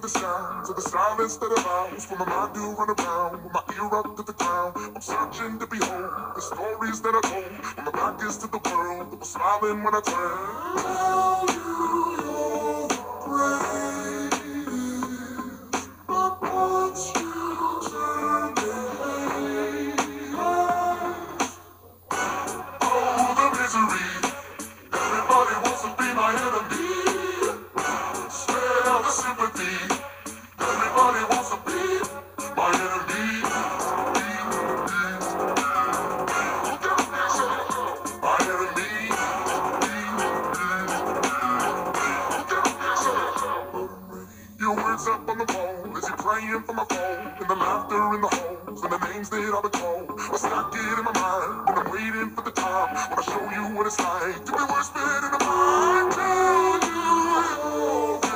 the sounds of the silence that allows for my mind to run around with my ear up to the ground. I'm searching to behold the stories that I told when my back is to the world that was smiling when I turned. Tell you you're the greatest, but once you turn to hate us, oh, the misery. Everybody wants to be my enemy. Smell the sympathy. Everybody wants to be my enemy. My enemy. Your words up on the wall as you're praying for my phone, and the laughter in the halls and the names that I've been called. I stack it in my mind and I'm waiting for the time when I show you what it's like to be worse fit in a mind. Tell you you're the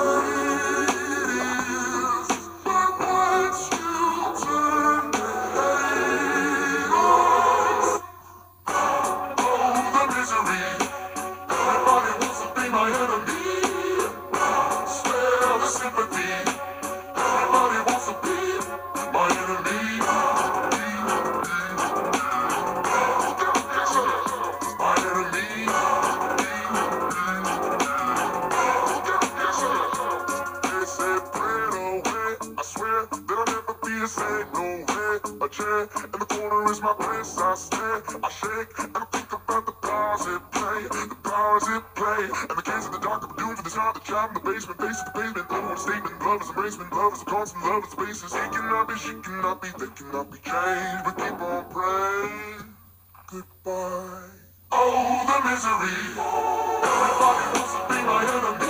greatest, but once you turn to hate us, oh, the misery. Everybody wants to be my enemy. Smell the sympathy. Everybody wants to be my enemy. My enemy. They said, pray it away. I swear that I'll never be the same. No way. A chair in the corner is my place. I stare, I shake, and I think about the powers it play. The powers it play. And the kids in the dark are doomed for this hard. The child in the basement, face of the pavement. Oh, one statement. Love is embracement. Love is a constant love. It's spaces. He cannot be, she cannot be, they cannot be changed. But keep on praying. Goodbye. Oh, the misery. Everybody wants to be my enemy.